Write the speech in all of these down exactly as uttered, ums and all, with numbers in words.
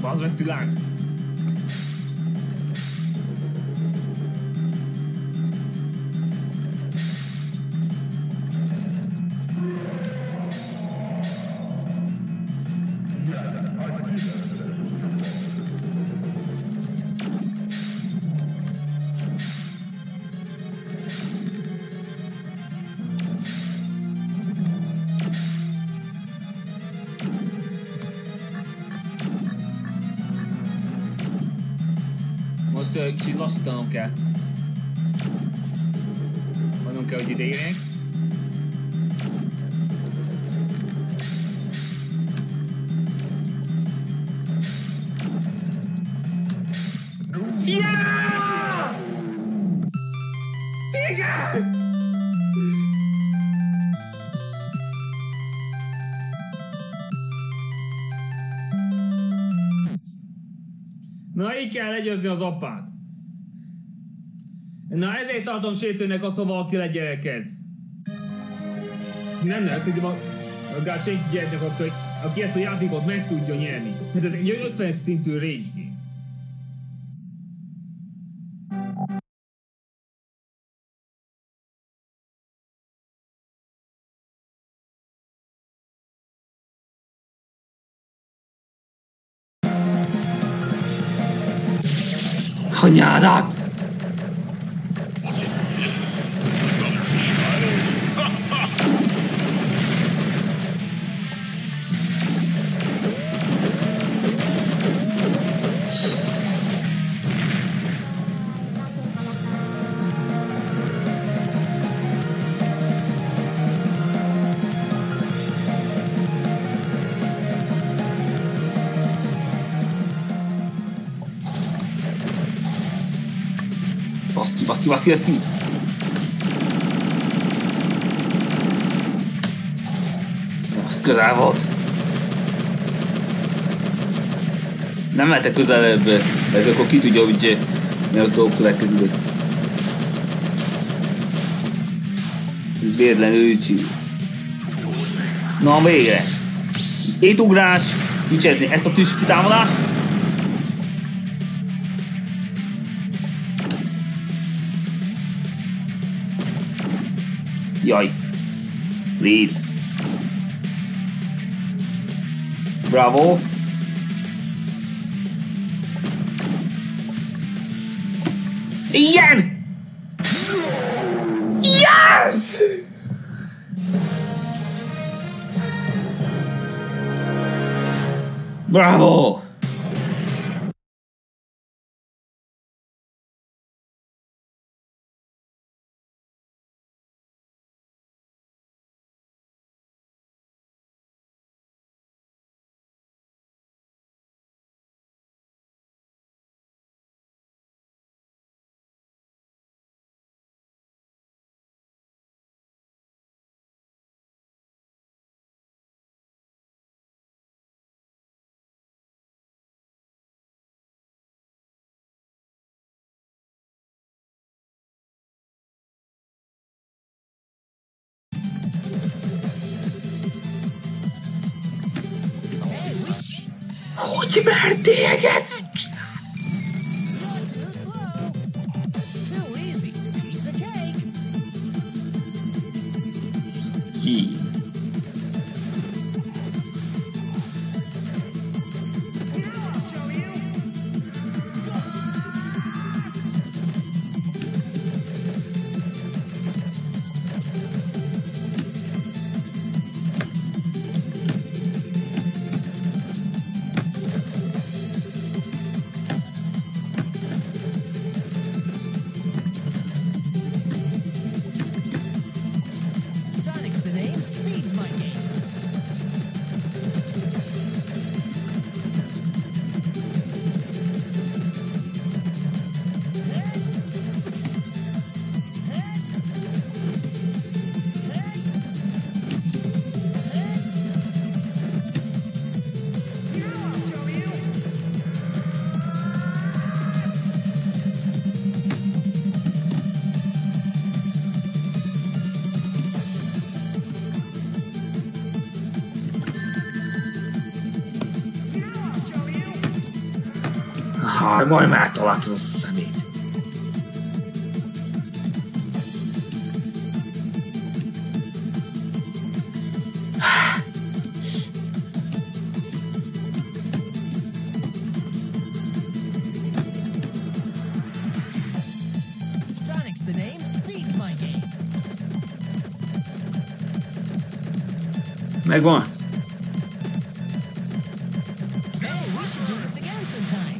Az veszi láng. Most uh, kicsit lassítanom kell. Mondom kell, hogy ide érjek. Yeah! Igen! Na, így kell legyőzni az apát. Na, ezért tartom sértőnek azt, ha valaki legyerekez. Nem lehet, hogy legalább senki gyertek, aki, aki ezt a játékot meg tudja nyerni. Hát ez egy ötven szintű rage game. Anyádat! Baszki, baszki, baszki, baszki! Az közel volt! Nem mehetek közelebb, mert akkor ki tudja, hogy mi az dolgok következik. Ez véletlenül csív. Na végre! Két ugrás, kicsezni ezt a tüs kitámadást. Jaj. Please. Bravo. Igen! Yes! Bravo! Hogy mertéget? Ki? Sonic's the names. Majd már találtad a szemét. Sonic's the name, speed's my game. Megvan. Hey, we should do this again sometime.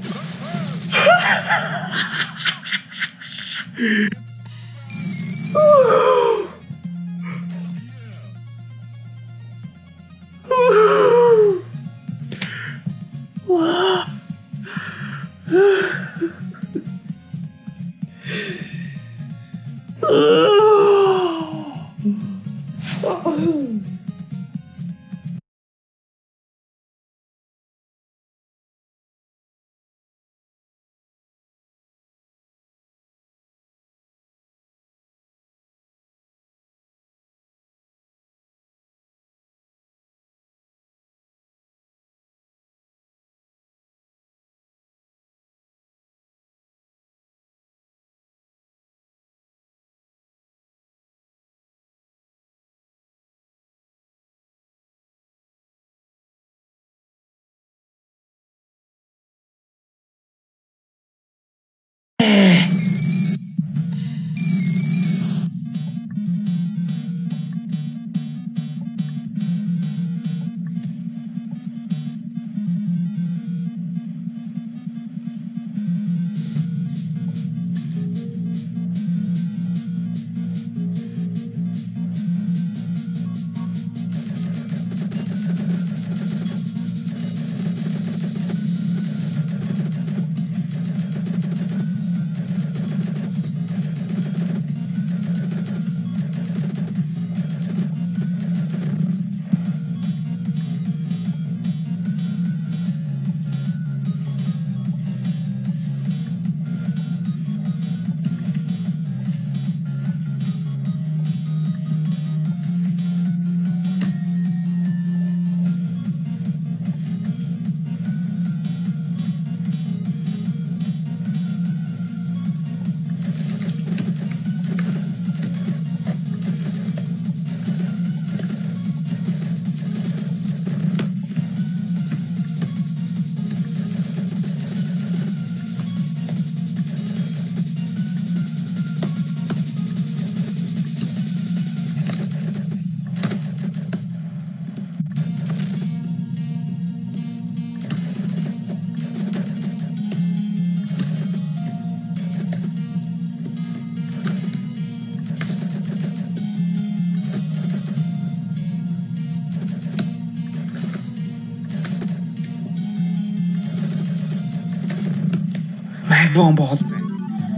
Megvan, bazd meg.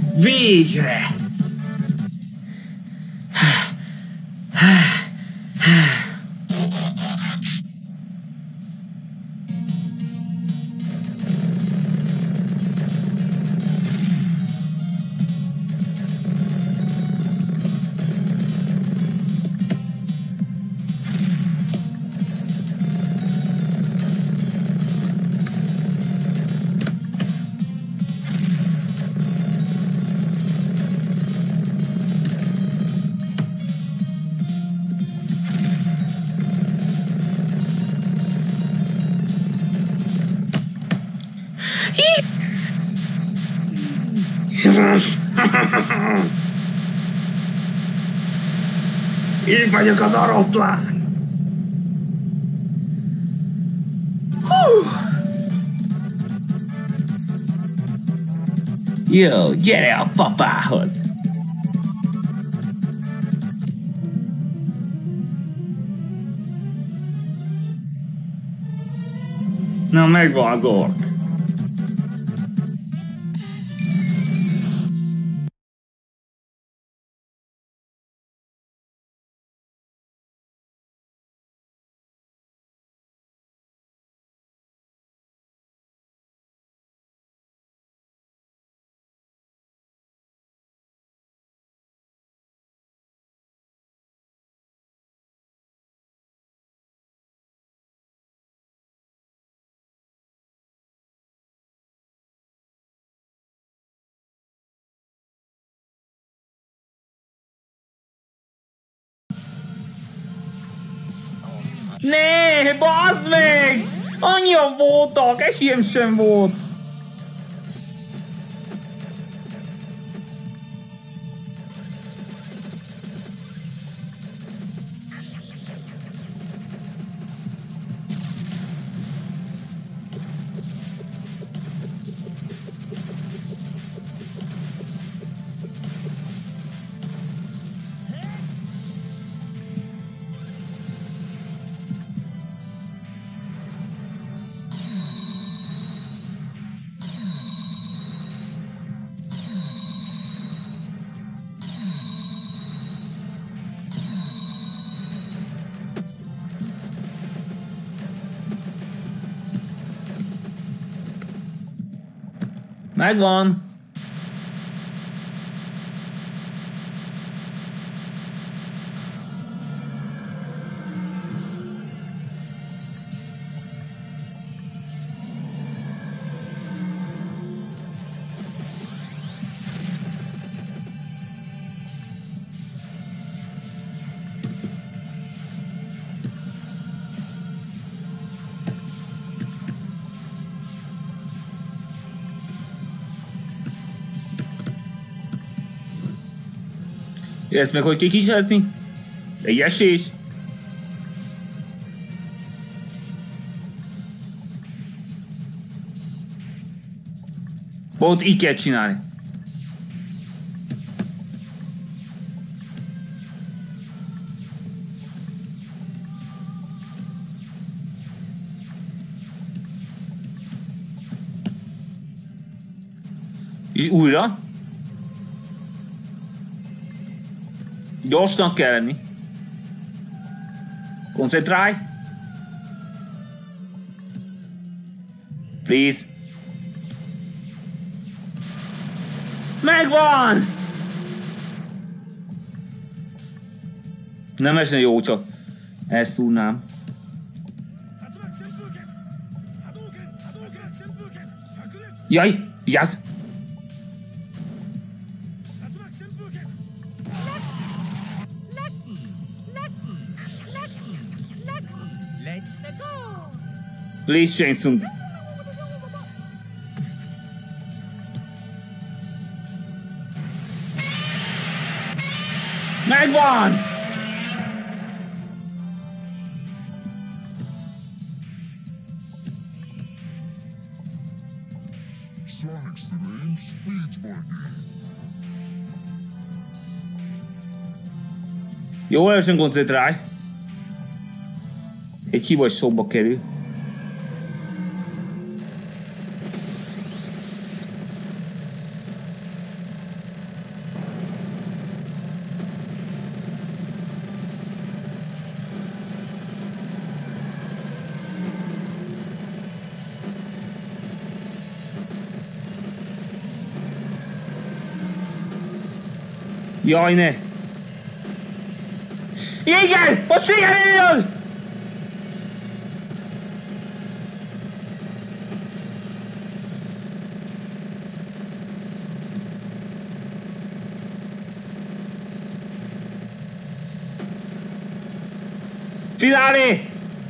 Végre! Én vagyok az oroszlán! Jó, gyere a papához! Na, megvan az ork. Ne, bazd meg! Annyian voltak, esélyem sem volt. Megvan. Ezt meg hogy kikísérni? Egy esés? Ott így kell csinálni. És újra. Gyorsnak kell lenni. Koncentrálj. Please. Megvan! Nem esne jó, csak ezt szúrnám. Jaj, vigyázz! Please, Shane. Megvan! Sonic's the name, speed's my game. Jó, erősen koncentrálj. Egy hibas showba kerül. Jaj, ne! Igen! Ott sikerül! Finálé!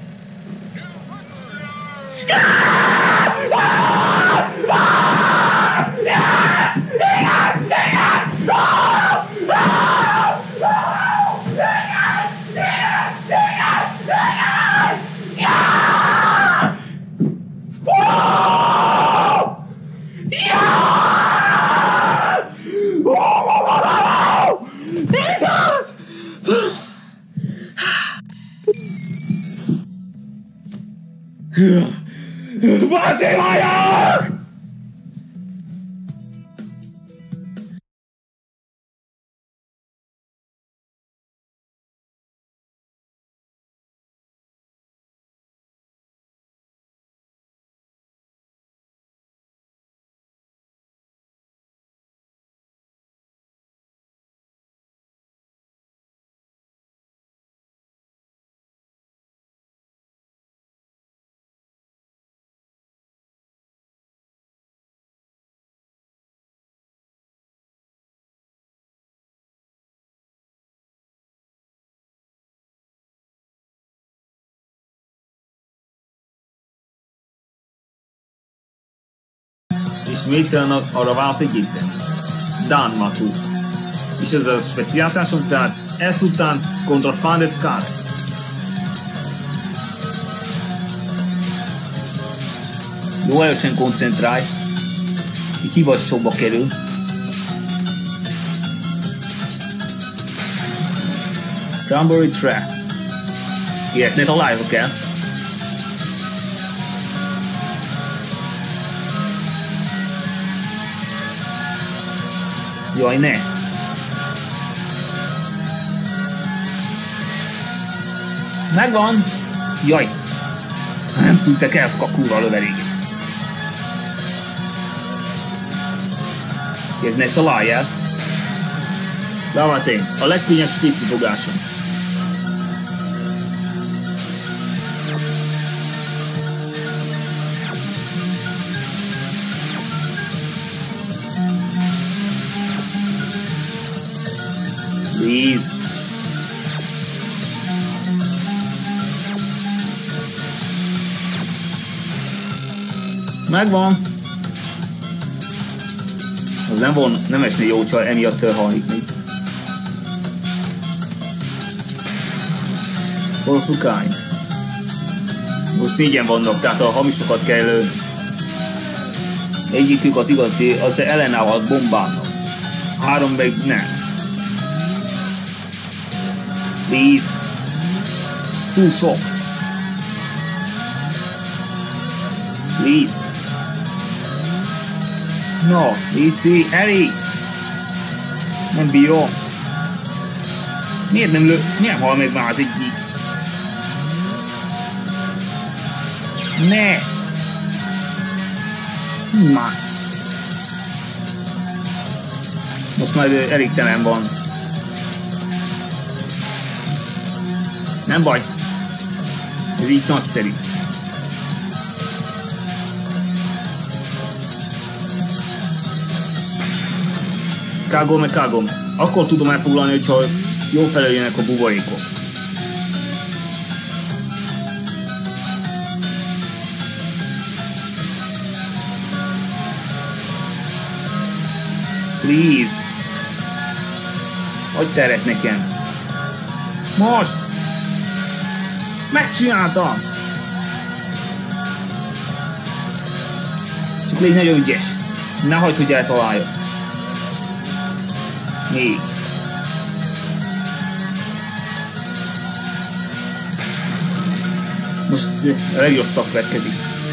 Bazzi vagyok! ismételnek, arra válasz egyértelmű. Dan Matut. És ez a speciáltásom, tehát ezt után kontra Fandescar. Jó, erősen koncentrálj. Így hívasokba kerül. Cranberry Trap. Ilyet ne találjuk el. Jaj, ne! Megvan! Jaj! Nem tudtak elszak a kurva lövedéket. Ilyet ne találjál. Lavatén, a legkönnyebb spicifogásom. Please. Megvan. Az nem von, nem esni jó csaj, emiatt hallik még. Orfukányt. Most négyen vannak, tehát a hamisokat kell lőni. Egyikük az igazi, az ellenáll a bombának. Három meg nem. Please. It's too sok. Please. No, Lici, elég. Nem bírom. Miért nem lő? Miért hal meg már az egyik? Ne! Már. Most már elégtelen van. Nem baj. Ez így nagyszerű. Kagome, Kagome. Akkor tudom elfoglalni, hogyha jó feleljenek a buborékok. Please. Adj teret nekem. Most! Megcsináltam! Csak légy nagyon ügyes. Ne hagyd, hogy eltalálja. Négy. Most a legjobb szak következik.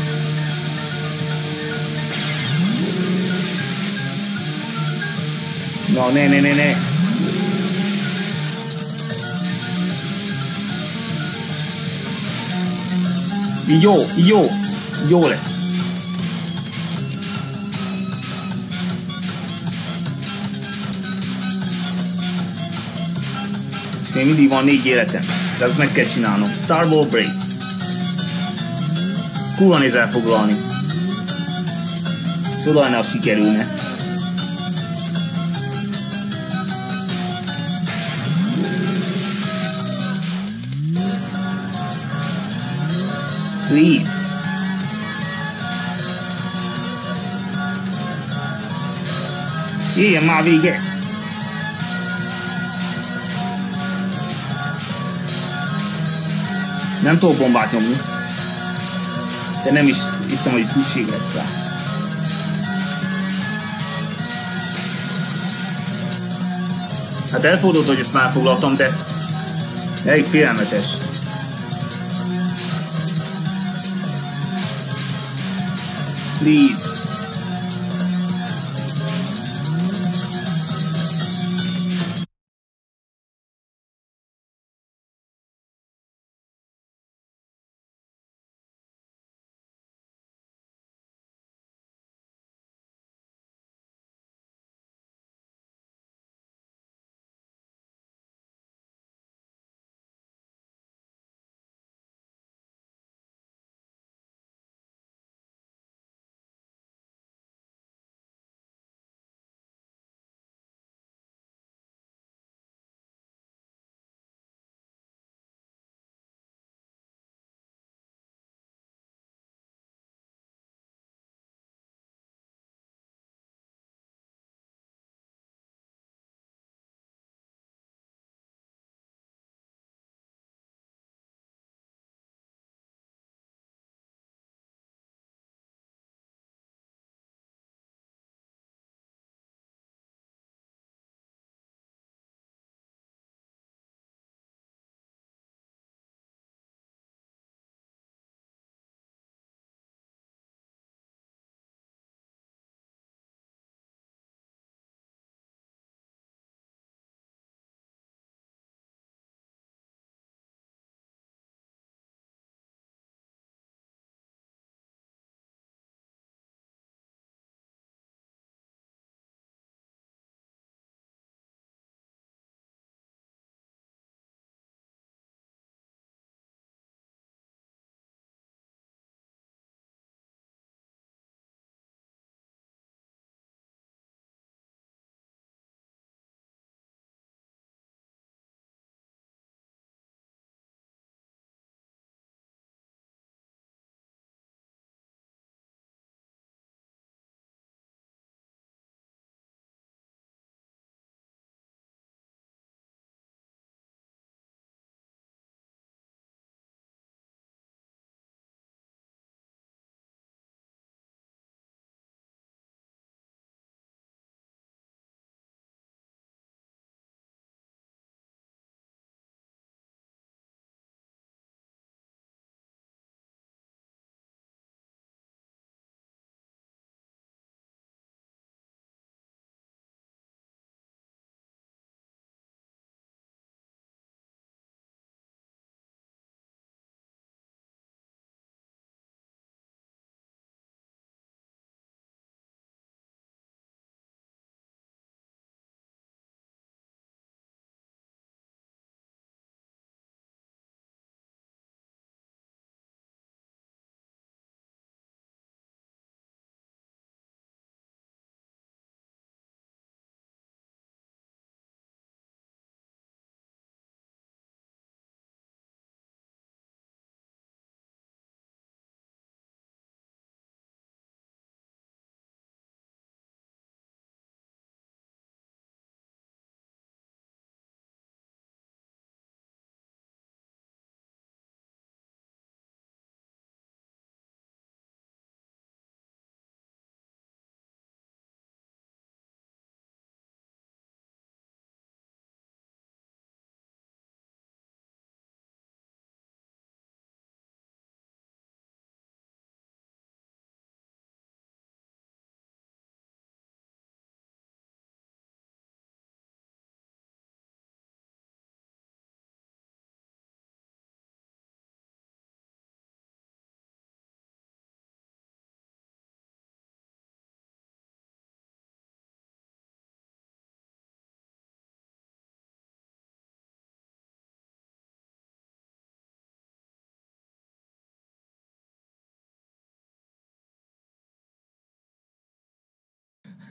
Na, ne, ne, ne, ne. Jó, jó, jó lesz. És még mindig van négy életem, de ezt meg kell csinálnom. Starball Break. Ezt kurva néz elfoglalni. Csoda lenne, ha sikerülne. Please. Jöjjön már vége! Nem tudok bombát nyomni. De nem is hiszem, hogy szükség lesz rá. Hát elfordult, hogy ezt már foglaltam, de elég félelmetes. Please.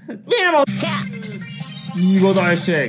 Miért nem ott? Így oda esek.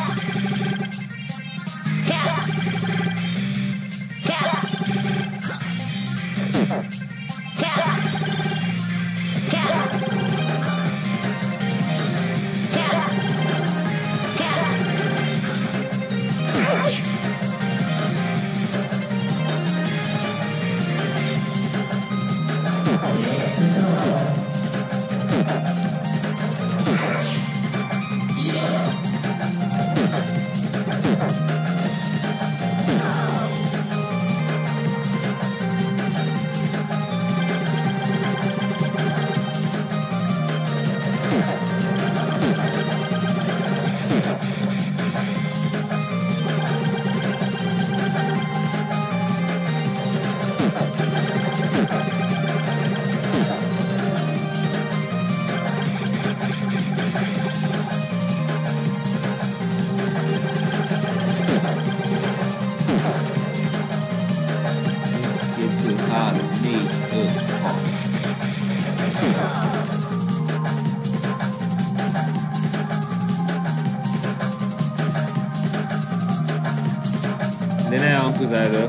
De ne olyan közelről.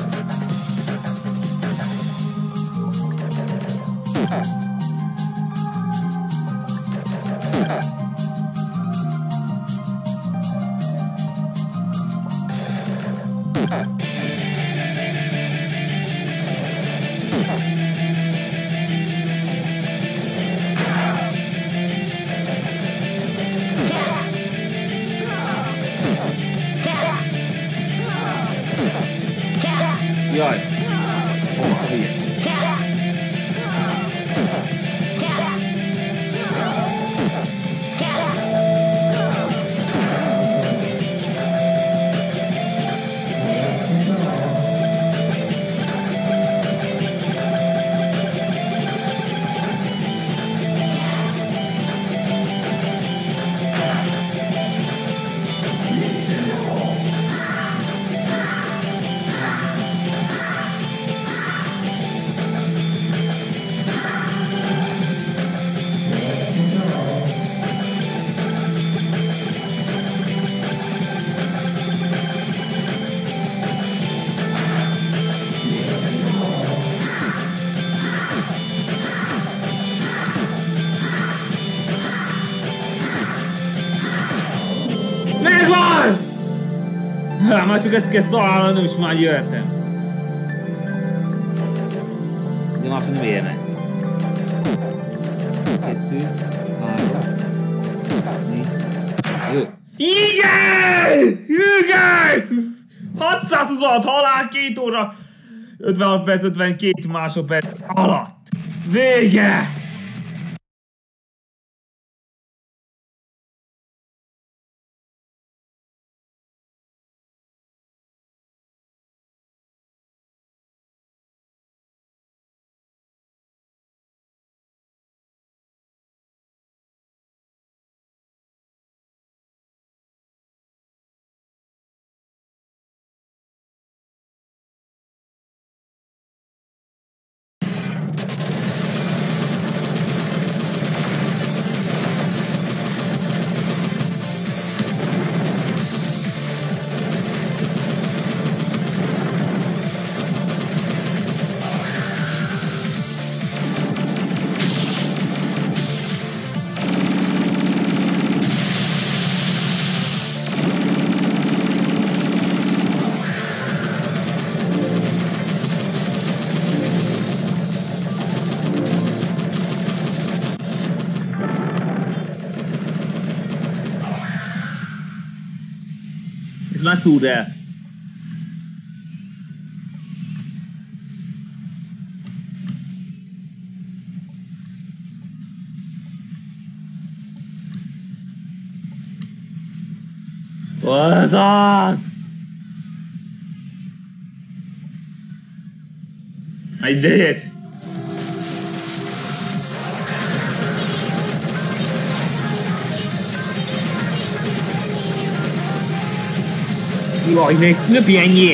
Jaj! Hova, hülye? Megvan! Hát már csak ezt kell szalálnom, és már jöttem. De már fönn vérnek. Kettő, három, négy, öt. Igen! Igen! hatszázhuszonhat halál, két óra, ötvenhat perc, ötvenkét másodperc alatt. Vége! Ez már szúrel. What az? I did it! Jaj, még több ennyi!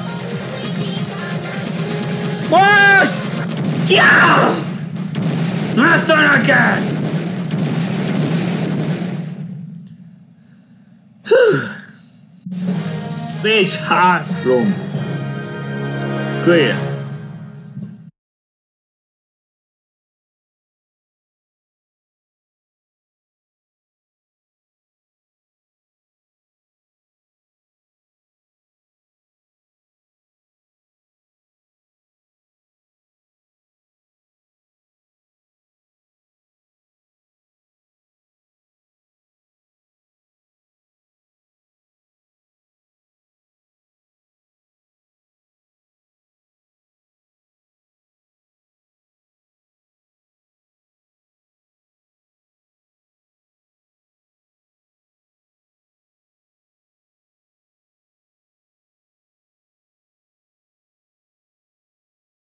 Most! Ja! Not fun again! Stage hard room. 对。